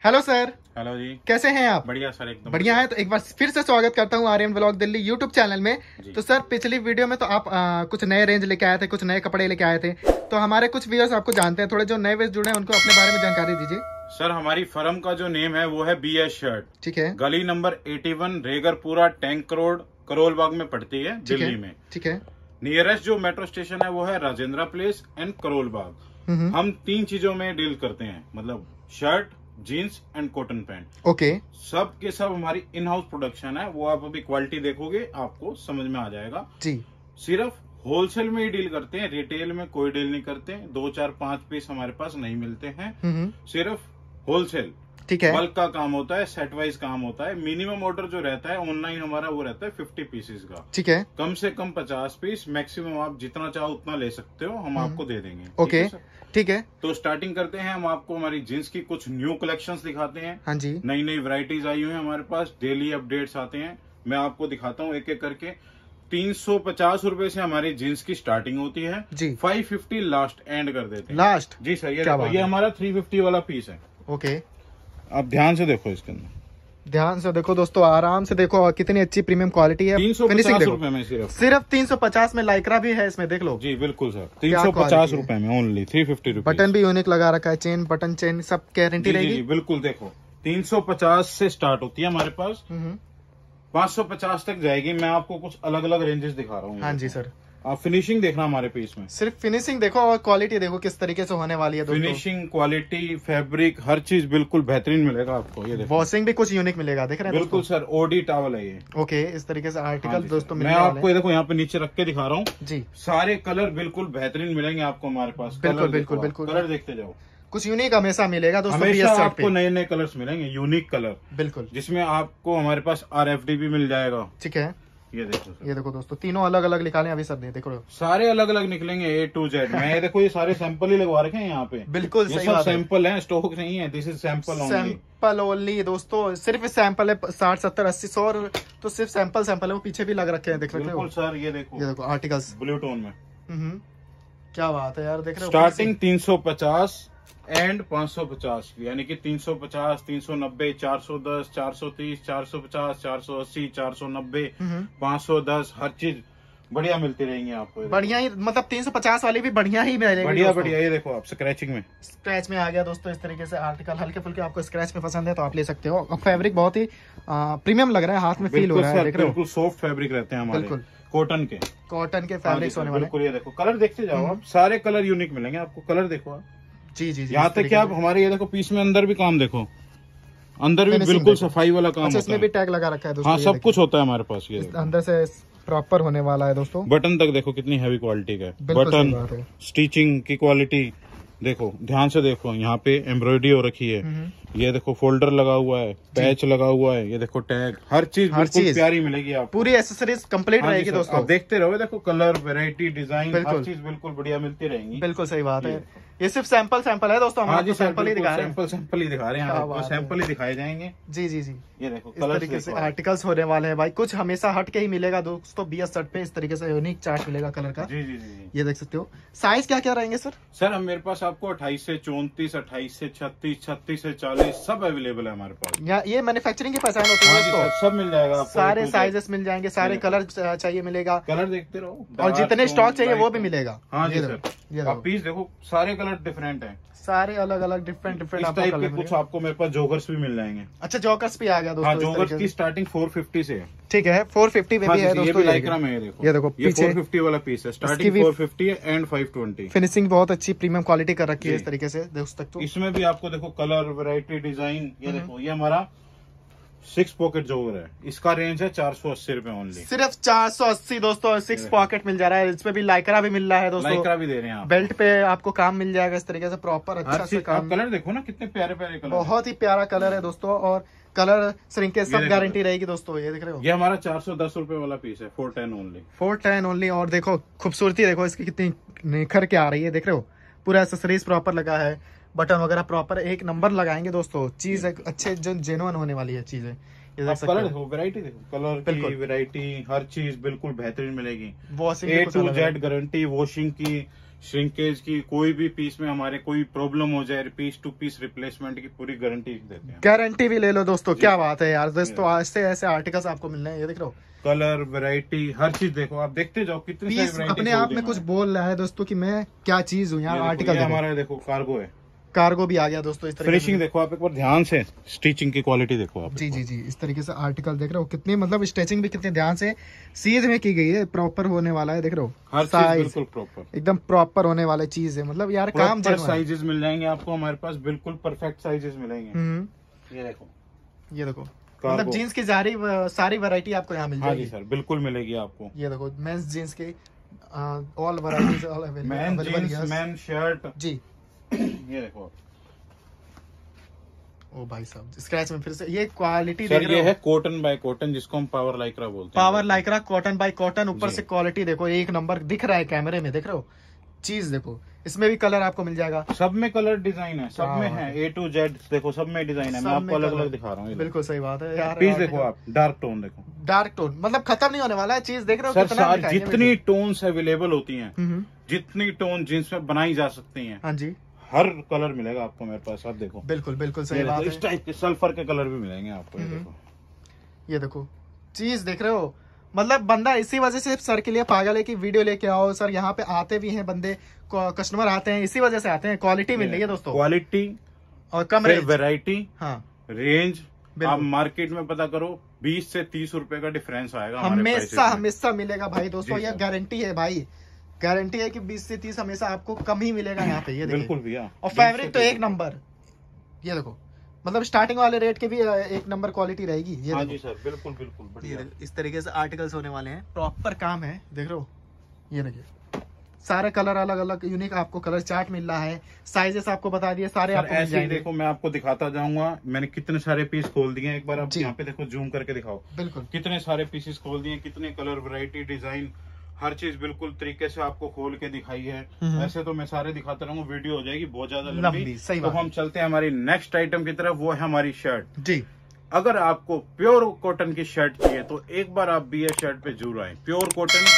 Hello sir. Hello जी, कैसे हैं आप? बढ़िया सर, एकदम बढ़िया है। तो एक बार फिर से स्वागत करता हूं Aryan vlog Delhi YouTube channel में। तो सर पिछली वीडियो में तो आप कुछ नए रेंज लेके आए थे, कुछ नए कपड़े लेके आए थे। तो हमारे कुछ व्यूअर्स आपको जानते हैं, थोड़े जो नए व्यूअर्स जुड़े हैं उनको अपने बारे में जानकारी दीजिए। सर, हमारी फर्म का जो नेम है वो है BS शर्ट। ठीक है। गली number 81 Regarpura tank road Karol Bagh में पड़ती है दिल्ली में। ठीक है। नियरेस्ट जो मेट्रो स्टेशन है वो है राजेंद्रा प्लेस एंड करोल बाग। हम 3 चीजों में डील करते हैं, मतलब shirt, jeans and cotton pant. Okay. सब के सब हमारी इन हाउस प्रोडक्शन है। वो आप अभी क्वालिटी देखोगे आपको समझ में आ जाएगा जी। सिर्फ होलसेल में ही डील करते हैं, रिटेल में कोई डील नहीं करते। 2, 4, 5 पीस हमारे पास नहीं मिलते हैं, सिर्फ होलसेल। ठीक है। बल्क का काम होता है, सेट वाइज काम होता है। मिनिमम ऑर्डर जो रहता है ऑनलाइन हमारा वो रहता है 50 पीसेस का। ठीक है। कम से कम 50 पीस, मैक्सिमम आप जितना चाहो उतना ले सकते हो, हम आपको दे देंगे। ओके, ठीक है। तो स्टार्टिंग करते हैं, हम आपको हमारी जींस की कुछ न्यू कलेक्शंस दिखाते हैं। हाँ जी। नई नई वैरायटीज आई हुई है हमारे पास, डेली अपडेट्स आते हैं। मैं आपको दिखाता हूँ एक एक करके। 350 रुपए से हमारी जींस की स्टार्टिंग होती है जी। 550 लास्ट एंड कर देते हैं। लास्ट जी सर, ये हमारा 350 वाला पीस है। ओके, आप ध्यान से देखो, इसके अंदर ध्यान से देखो दोस्तों, आराम से देखो कितनी अच्छी प्रीमियम क्वालिटी है। 350 रुपए में सिर्फ 350 में लाइक्रा भी है इसमें, देख लो जी। बिल्कुल सर, 350 रुपए में ओनली 350 रुपए। बटन भी यूनिक लगा रखा है, चेन बटन चेन सब गारंटी रहेगी। बिल्कुल, देखो 350 से स्टार्ट होती है हमारे पास, 550 तक जाएगी। मैं आपको कुछ अलग अलग रेंजेस दिखा रहा हूँ। हाँ जी सर, आप फिनिशिंग देखना हमारे पीस में। सिर्फ फिनिशिंग देखो और क्वालिटी देखो किस तरीके से होने वाली है दोस्तों। फिनिशिंग, क्वालिटी, फैब्रिक, हर चीज बिल्कुल बेहतरीन मिलेगा आपको। ये देखो, वॉशिंग भी कुछ यूनिक मिलेगा, देख रहे हैं बिल्कुल सर। ओडी टॉवल है ये। ओके, इस तरीके से आर्टिकल दोस्तों मैं आपको देखो यहाँ पे नीचे रख के दिखा रहा हूँ जी। सारे कलर बिल्कुल बेहतरीन मिलेंगे आपको हमारे पास। बिल्कुल बिल्कुल बिल्कुल, कलर देखते जाओ। कुछ यूनिक हमेशा मिलेगा दोस्तों, हमेशा आपको नए नए कलर्स मिलेंगे, यूनिक कलर। बिल्कुल, जिसमें आपको हमारे पास RFD भी मिल जाएगा। ठीक है। ये देखो दोस्तों, तीनों अलग अलग निकाले अभी सर, देखो सारे अलग अलग निकलेंगे A to Z। मैं ये देखो, ये सारे सैंपल ही लगवा रखे हैं यहाँ पे। बिल्कुल सही बात है, सैंपल है, स्टॉक नहीं है। दिस इज सैंपल ओनली दोस्तों। सिर्फ सैंपल है, 60, 70, 80, 100 तो सिर्फ सैंपल है। वो पीछे भी लग रखे हैं, देख रहे हो सर। ये देखो आर्टिकल्स ब्लू टोन में। क्या बात है यार, देख रहे हो। स्टार्टिंग 350 एंड 550, यानी कि 350, 390, 410, 430, 450, 480, 490, 510, हर चीज बढ़िया मिलती रहेंगी आपको। बढ़िया ही, मतलब 350 वाली भी बढ़िया ही मिलेगी। बढ़िया बढ़िया, ये देखो आप स्क्रैचिंग में, स्क्रैच में आ गया दोस्तों। इस तरीके से आर्टिकल हल्के फुल्के आपको स्क्रैच में पसंद है तो आप ले सकते हो। और फैब्रिक बहुत ही प्रीमियम लग रहा है, हाथ में फील हो रहा है, देख रहे हो। बिल्कुल सॉफ्ट फैब्रिक रहते हैं हमारे, बिल्कुल कॉटन के फैब्रिक्स होने वाले। बिल्कुल, ये देखो कलर देखते जाओ आप, सारे कलर यूनिक मिलेंगे आपको। कलर देखो आप जी जी। यहाँ तक क्या आप हमारे ये देखो पीस में अंदर भी काम देखो, अंदर भी बिल्कुल सफाई वाला काम। अच्छा, इसमें भी टैग लगा रखा है दोस्तों। हाँ, सब कुछ होता है हमारे पास। ये अंदर से प्रॉपर होने वाला है दोस्तों। बटन तक देखो कितनी हैवी क्वालिटी का है। बटन, स्टिचिंग की क्वालिटी देखो, ध्यान से देखो। यहाँ पे एम्ब्रॉयडरी हो रखी है। ये देखो फोल्डर लगा हुआ है, पैच लगा हुआ है। ये देखो टैग, हर चीज बिल्कुल प्यारी मिलेगी आपको। पूरी एसेसरीज कंप्लीट रहेगी दोस्तों। आप देखते रहो, देखो कलर, वैरायटी, डिजाइन, हर चीज बिल्कुल बढ़िया मिलती रहेंगी। बिल्कुल सही बात है। ये सिर्फ सैंपल है दोस्तों, हम आपको सैंपल ही दिखा रहे हैं। सैंपल ही दिखा रहे हैं, आपको सैंपल ही दिखाए जाएंगे। जी जी जी। ये देखो इस तरीके से आर्टिकल्स होने वाले हैं भाई। कुछ हमेशा हट के ही मिलेगा दोस्तों। BS शर्ट पे इस तरीके से यूनिक चार्ट मिलेगा कलर का। जी जी जी, ये देख सकते हो। साइज क्या क्या रहेंगे सर? सर हम मेरे पास आपको 28 से 34, 28 से 36, 36 से 40 सब अवेलेबल है हमारे पास। ये मैन्युफैक्चरिंग की पहचान होती है तो सब मिल जाएगा आपको। सारे साइजेस मिल जाएंगे, सारे कलर चाहिए मिलेगा, कलर देखते रहो। और जितने स्टॉक चाहिए वो भी मिलेगा। हाँ जी सर, आप पीस देखो, सारे कलर डिफरेंट है, सारे अलग अलग डिफरेंट टाइप के। कुछ आपको मेरे पास जोकर्स भी मिल जाएंगे। अच्छा, जोकर्स भी आ गया दोस्तों। हाँ, जोकर्स की स्टार्टिंग 450 से है। ठीक है, 450 में भी है दोस्तों। ये लाइक्रा में है, देखो। ये देखो, ये 450 वाला पीस है। स्टार्टिंग 450 है एंड 520। फिनिशिंग बहुत अच्छी प्रीमियम क्वालिटी कर रखी है इस तरीके से दोस्तों। इसमें भी आपको देखो कलर, वैरायटी, डिजाइन। ये देखो, ये हमारा 6 पॉकेट जोगर है। इसका रेंज है 480 रुपए ओनली। सिर्फ 480 दोस्तों, 6 पॉकेट मिल जा रहा है। इसमें भी लाइक्रा भी मिल रहा है दोस्तों। लाइक्रा भी दे रहे हैं आप। बेल्ट पे आपको काम मिल जाएगा इस तरीके से प्रॉपर, अच्छा से काम। कलर देखो ना, कितने प्यारे प्यारे कलर, बहुत ही प्यारा कलर है दोस्तों। और कलर श्रिंकेज सब गारंटी रहेगी दोस्तों। ये देख रहे हो, ये हमारा 410 रुपए वाला पीस है। 410 ओनली, 410 ओनली। और देखो खूबसूरती देखो इसकी कितनी निखर के आ रही है, देख रहे हो। पूरा एक्सेसरीज प्रॉपर लगा है, बटन वगैरह प्रॉपर एक नंबर लगाएंगे दोस्तों। चीज अच्छे जो जेन्युइन होने वाली है चीजें। कलर देखो, वैरायटी देखो, कलर की वैरायटी, हर चीज बिल्कुल बेहतरीन मिलेगी। A to Z guarantee, washing की, श्रिंकेज की, कोई भी पीस में हमारे कोई प्रॉब्लम हो जाए, पीस टू पीस रिप्लेसमेंट की पूरी गारंटी देते हैं। गारंटी भी ले लो दोस्तों, क्या बात है यार दोस्तों, ऐसे ऐसे आर्टिकल्स आपको मिल रहे हैं। ये देख रहे हो, कलर, वैरायटी, हर चीज देखो, आप देखते जाओ कितनी सारी वैरायटी अपने आप में कुछ बोल रहा है दोस्तों कि मैं क्या चीज हूँ यार। आर्टिकल हमारा देखो कार्गो है, कार्गो भी आ गया दोस्तों। इस फिनिशिंग देखो आप एक बार ध्यान से, स्टिचिंग की क्वालिटी देखो आप। जी जी जी, इस तरीके से आर्टिकल देख रहे हो, कितनी मतलब स्टिचिंग भी कितने ध्यान से सीध में की गई है, प्रॉपर होने वाला है। देख रहे हो हर चीज बिल्कुल प्रॉपर, एकदम प्रॉपर होने वाली चीज है, मतलब यार काम साइजेस मिल जाएंगे आपको हमारे पास, बिल्कुल परफेक्ट साइजेस मिलेंगे। ये देखो मतलब जीन्स की सारी वैरायटी आपको यहाँ मिल जाएगी। हाँ जी सर, बिल्कुल मिलेगी आपको। ये देखो मेंस जीन्स के all varieties available, men shirt जी। ये देखो, ओ भाई साहब, स्क्रैच में फिर से ये क्वालिटी सर, ये है कॉटन बाय कॉटन, जिसको हम पावर लाइक्रा बोलते हैं। Power lycra, cotton by cotton, ऊपर से क्वालिटी देखो एक नंबर दिख रहा है कैमरे में, देख रहे हो चीज देखो। इसमें भी कलर आपको मिल जाएगा, सब में कलर डिजाइन है, सब में है A to Z, देखो सब में डिजाइन है। मैं आपको अलग अलग दिखा रहा हूँ। बिल्कुल सही बात है यार। पीस देखो आप, डार्क टोन देखो, डार्क टोन मतलब खत्म नहीं होने वाला है चीज, देख रहे हो सर। जितनी टोन्स अवेलेबल होती हैं, जितनी टोन जींस में बनाई जा सकती हैं, हाँ जी, हर कलर मिलेगा आपको मेरे पास। आप देखो, बिल्कुल बिल्कुल सही बात है। इस टाइप के सल्फर के कलर भी मिलेंगे आपको। ये देखो चीज देख रहे हो, मतलब बंदा इसी वजह से सर के लिए पागल है कि वीडियो लेके आओ सर। यहाँ पे आते भी हैं बंदे, कस्टमर आते हैं, इसी वजह से आते हैं। क्वालिटी मिल रही है दोस्तों, क्वालिटी और कम रेट, वैरायटी, हाँ रेंज। आप मार्केट में पता करो, 20 से 30 रुपए का डिफरेंस आएगा, हमेशा मिलेगा भाई दोस्तों। ये गारंटी है भाई, गारंटी है कि 20 से 30 हमेशा आपको कम ही मिलेगा यहाँ पे। ये बिल्कुल भैया, और फैब्रिक तो एक नंबर। ये देखो मतलब स्टार्टिंग वाले रेट के भी एक नंबर क्वालिटी रहेगी। ये हाँ जी सर, बिल्कुल बिल्कुल बढ़िया। इस तरीके से आर्टिकल्स होने वाले हैं, प्रॉपर काम है, देख रहे हो। ये देखिए सारे कलर अलग अलग यूनिक आपको कलर चार्ट मिल रहा है, साइजेस आपको बता दिए सारे आपको मिल जाएंगे। देखो मैं आपको दिखाता जाऊंगा, मैंने कितने सारे पीस खोल दिए, एक बार आप यहाँ पे देखो, जूम करके दिखाओ। बिल्कुल, कितने सारे पीसेस खोल दिए, कितने कलर, वैरायटी, डिजाइन, हर चीज बिल्कुल तरीके से आपको खोल के दिखाई है। ऐसे तो मैं सारे दिखाता रहूंगा, वीडियो हो जाएगी बहुत ज्यादा लंबी। सही तो हम चलते हैं हमारी नेक्स्ट आइटम की तरफ, वो है हमारी शर्ट जी। अगर आपको प्योर कॉटन की शर्ट चाहिए तो एक बार आप BA शर्ट पे जरूर आए। Pure cotton,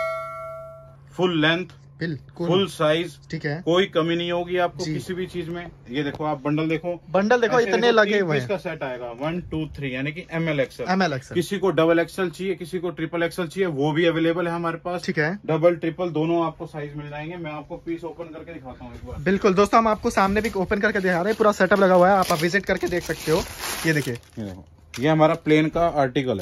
full length, full size, ठीक है, कोई कमी नहीं होगी आपको किसी भी चीज में। ये देखो आप बंडल देखो, इतने लगे हुए हैं। इसका सेट आएगा 1 2 3 यानी कि ML XL। किसी को डबल XL चाहिए, किसी को ट्रिपल XL चाहिए, वो भी अवेलेबल है हमारे पास। ठीक है, डबल ट्रिपल दोनों आपको साइज मिल जाएंगे। मैं आपको पीस ओपन करके दिखाता हूँ एक बार। बिल्कुल दोस्तों, हम आपको सामने भी ओपन करके दिखा रहे हैं, पूरा सेटअप लगा हुआ है, आप विजिट करके देख सकते हो। ये देखिए, ये देखो, ये हमारा प्लेन का आर्टिकल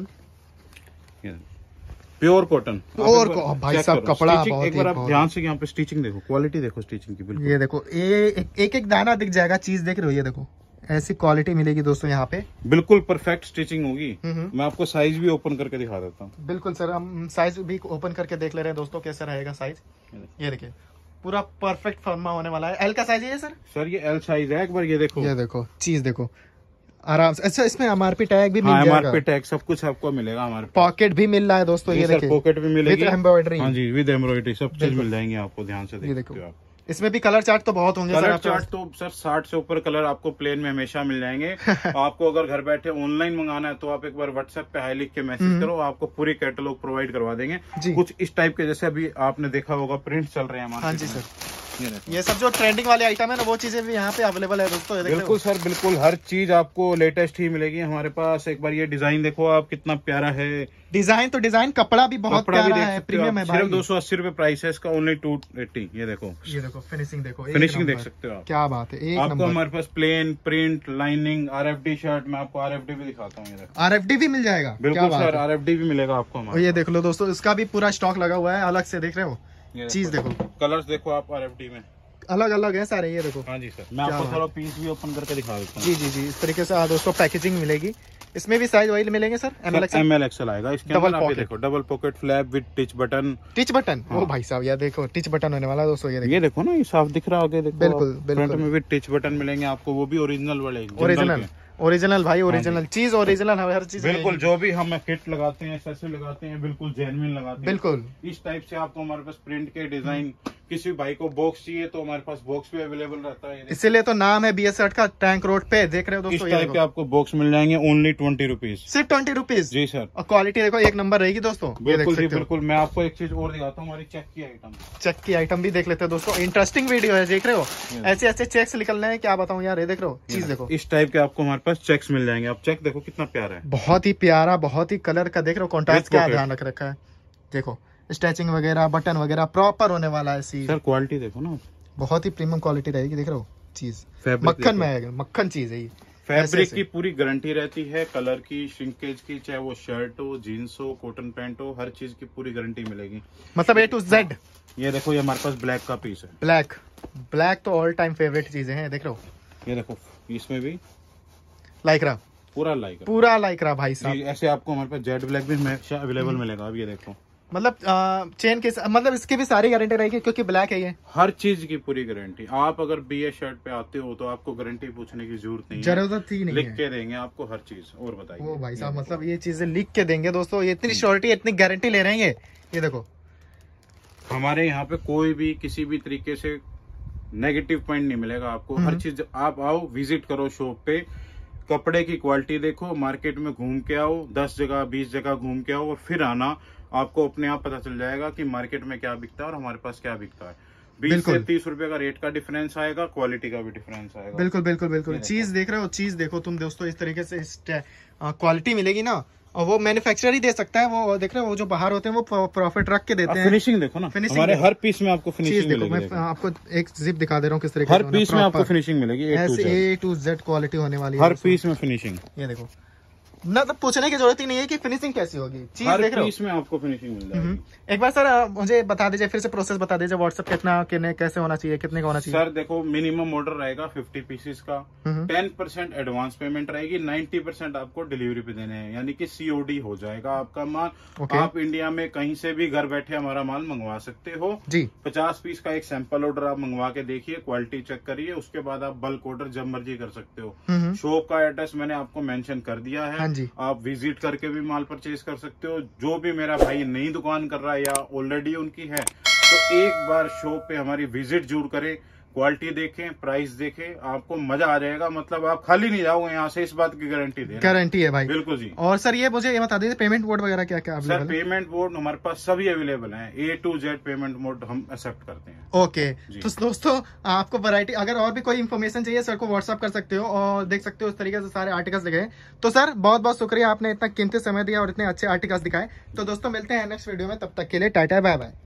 है, प्योर कॉटन। और भाई साहब कपड़ा बहुत, एक बार आप ध्यान से यहाँ पे स्टिचिंग देखो, क्वालिटी देखो स्टिचिंग की, बिल्कुल। ये देखो एक एक दाना दिख जाएगा, चीज देख रहे हो। ये देखो ऐसी क्वालिटी मिलेगी दोस्तों यहाँ पे, बिल्कुल परफेक्ट स्टिचिंग होगी। मैं आपको साइज भी ओपन करके दिखा देता हूँ। बिल्कुल सर, हम साइज भी ओपन करके देख ले रहे हैं दोस्तों, कैसा रहेगा साइज। ये देखिए पूरा परफेक्ट फॉर्मा होने वाला है। L का साइज है सर ये L साइज है। एक बार ये देखो चीज देखो आराम से। अच्छा, इसमें MRP टैग भी मिल जाएगा। MRP टैग सब कुछ आपको मिलेगा हमारे। पॉकेट भी मिल रहा है दोस्तों, ये देखिए, पॉकेट भी मिलेगी, विद एम्ब्रॉयडरी। हाँ जी, विद एम्ब्रॉयडरी सब चीज मिल जाएंगे आपको, ध्यान से देखो। इसमें भी कलर चार्ट तो बहुत होंगे। कलर चार्ट तो सर 60 से ऊपर कलर आपको प्लेन में हमेशा मिल जाएंगे। आपको अगर घर बैठे ऑनलाइन मंगाना है तो आप एक बार व्हाट्सएप पे हाई लिख के मैसेज करो, आपको पूरी कैटलॉग प्रोवाइड करवा देंगे। कुछ इस टाइप के, जैसे अभी आपने देखा होगा प्रिंट चल रहे हैं हमारे। हाँ जी सर, ये सब जो ट्रेंडिंग वाले आइटम है ना, वो चीजें भी यहाँ पे अवेलेबल है दोस्तों। बिल्कुल सर, बिल्कुल हर चीज आपको लेटेस्ट ही मिलेगी हमारे पास। एक बार ये डिजाइन देखो आप, कितना प्यारा है। डिजाइन तो डिजाइन, कपड़ा भी बहुत प्यारा है, प्रीमियम है भाई। सिर्फ 280 रुपए प्राइस है इसका, ओनली 280। ये देखो फिनिशिंग देख सकते हो आप, क्या बात है। आपको हमारे पास plain, print, lining, RFD shirt. मैं आपको RFD भी दिखाता हूँ। RFD भी मिल जाएगा, बिल्कुल सर, RFD भी मिलेगा आपको हमारे। ये देख लो दोस्तों, इसका भी पूरा स्टॉक लगा हुआ है अलग से, देख रहे हो। चीज देखो, कलर्स देखो आप RFD में अलग अलग है सारे। ये देखो, हाँ जी सर, मैं आपको थोड़ा पीस भी ओपन करके दिखा देता हूँ। जी, इस तरीके से दोस्तों पैकेजिंग मिलेगी। इसमें भी साइज वही मिलेंगे सर, ML XL आएगा। इसके अंदर देखो, double pocket flap with tich button. ओ भाई साहब, ये देखो टिच बटन होने वाला दोस्तों। ये देखो ना, ये साफ दिख रहा होगा। देखो बिल्कुल फ्रंट में भी टिच बटन मिलेंगे आपको, वो भी ओरिजिनल वाले, ओरिजिनल भाई, ओरिजिनल चीज, ओरिजिनल हर चीज बिल्कुल। जो भी हम किट लगाते हैं, एक्सेसरी लगाते हैं, बिल्कुल जेन्युइन लगाते हैं। बिल्कुल इस टाइप से आपको हमारे पास प्रिंट के डिजाइन किसी भाई को बॉक्स चाहिए तो हमारे पास बॉक्स भी अवेलेबल रहता है। इसीलिए तो नाम है BS शर्ट का, टैंक रोड पे। देख रहे हो दोस्तों, इस टाइप के आपको बॉक्स मिल जाएंगे ओनली 20 रुपीज, सिर्फ 20 रुपीज। जी सर। और क्वालिटी देखो एक नंबर रहेगी दोस्तों। बिल्कुल जी बिल्कुल। मैं आपको एक चीज और दिखाता हूँ, हमारी चेक की आइटम। चेक की आइटम भी देख लेते हैं दोस्तों। इंटरेस्टिंग वीडियो है, देख रहे हो ऐसे ऐसे चेक्स निकलने हैं, क्या बताऊं यार। ये देख रहे हो चीज देखो, इस टाइप के आपको हमारे पास चेक्स मिल जाएंगे। आप चेक देखो कितना प्यारा है, बहुत ही प्यारा, बहुत ही कलर का। देख रहे हो कॉन्ट्रास्ट क्या ध्यान रख रखा है। देखो स्टैचिंग वगैरह, बटन वगैरह प्रॉपर होने वाला है। सर क्वालिटी देखो ना, बहुत ही प्रीमियम क्वालिटी रहेगी। देख रहे हो चीज, मक्खन में आएगा, मक्खन चीज है ये। फैब्रिक की पूरी गारंटी रहती है, कलर की, श्रिंकेज की, चाहे वो शर्ट हो, जीन्स हो, कॉटन पैंट हो, हर चीज की पूरी गारंटी मिलेगी, मतलब A to Z। ये देखो, ये हमारे पास ब्लैक का पीस है। ब्लैक तो ऑल टाइम फेवरेट चीजें हैं। देख रहे हो, ये देखो इसमें भी लाइक्रा, पूरा लाइक्रा भाई साहब। ऐसे आपको हमारे पास जेड ब्लैक भी अवेलेबल मिलेगा। अब ये देखो, मतलब चेन के, मतलब इसकी भी सारी गारंटी रहेगी क्योंकि ब्लैक है ये। हर चीज की पूरी गारंटी। आप अगर BS शर्ट पे आते हो तो आपको गारंटी पूछने की जरूरत नहीं है, लिख के देंगे आपको हर चीज। और बताइए। ओ भाई साहब, मतलब ये चीजें लिख के देंगे दोस्तों। ये इतनी श्योरिटी, इतनी गारंटी ले रहे हैं ये देखो। हमारे यहाँ पे कोई भी किसी भी तरीके से नेगेटिव पॉइंट नहीं मिलेगा आपको। हर चीज, आप आओ, विजिट करो शॉप पे, कपड़े की क्वालिटी देखो, मार्केट में घूम के आओ, 10 जगह 20 जगह घूम के आओ और फिर आना। आपको अपने आप पता चल जाएगा कि मार्केट में क्या बिकता है और हमारे पास क्या बिकता है। 20 से 30 रुपए का रेट का डिफरेंस आएगा, क्वालिटी का भी डिफरेंस आएगा। बिल्कुल। चीज देख रहे हो, चीज देखो तुम दोस्तों, इस तरीके से क्वालिटी मिलेगी ना। और वो मैन्युफैक्चरर ही दे सकता है। वो देख रहे हो, वो जो बाहर होते हैं वो प्रॉफिट रख के देते हैं। फिनिशिंग देखो ना, हमारे हर पीस में आपको फिनिशिंग मिलेगी। मैं आपको एक जिप दिखा दे रहा हूँ किस तरीके से हर पीस में आपको फिनिशिंग मिलेगी। A to Z क्वालिटी होने वाली है हर पीस में फिनिशिंग। ये देखो ना, तो पूछने की जरूरत ही नहीं है कि फिनिशिंग कैसी होगी। चीज हर देख रहे हो, पीस में आपको फिनिशिंग मिल जाएगी। एक बार सर मुझे बता दीजिए, फिर से प्रोसेस बता दीजिए। व्हाट्सएप कितना कैसे होना चाहिए, कितने का होना चाहिए? सर देखो, मिनिमम ऑर्डर रहेगा 50 पीसेस का, 10% एडवांस पेमेंट रहेगी, 90% आपको डिलीवरी पे देने हैं, यानी कि COD हो जाएगा आपका माल। आप इंडिया में कहीं से भी घर बैठे हमारा माल मंगवा सकते हो जी। 50 पीस का एक सैंपल ऑर्डर आप मंगवा के देखिए, क्वालिटी चेक करिए, उसके बाद आप बल्क ऑर्डर जब मर्जी कर सकते हो। शॉप का एड्रेस मैंने आपको मेंशन कर दिया है, आप विजिट करके भी माल परचेज कर सकते हो। जो भी मेरा भाई नई दुकान कर रहा है या ऑलरेडी उनकी है, तो एक बार शॉप पे हमारी विजिट जरूर करें, क्वालिटी देखें, प्राइस देखें, आपको मजा आ जाएगा। मतलब आप खाली नहीं जाओगे यहाँ से, इस बात की गारंटी है भाई। बिल्कुल जी। और सर ये मुझे बता दीजिए, पेमेंट मोड वगैरह क्या क्या अवेलेबल है? सर पेमेंट मोड हमारे पास सभी अवेलेबल है, A to Z payment mode हम एक्सेप्ट करते हैं। ओके, तो दोस्तों आपको वैरायटी, अगर और भी कोई इन्फॉर्मेशन चाहिए सर को व्हाट्सअप कर सकते हो और देख सकते हो इस तरीके से सारे आर्टिकल्स दिखाए। तो सर बहुत बहुत शुक्रिया, आपने इतना कीमती समय दिया और इतने अच्छे आर्टिकल्स दिखाए। तो दोस्तों मिलते हैं नेक्स्ट वीडियो में, तब तक के लिए टाटा बाय बाय।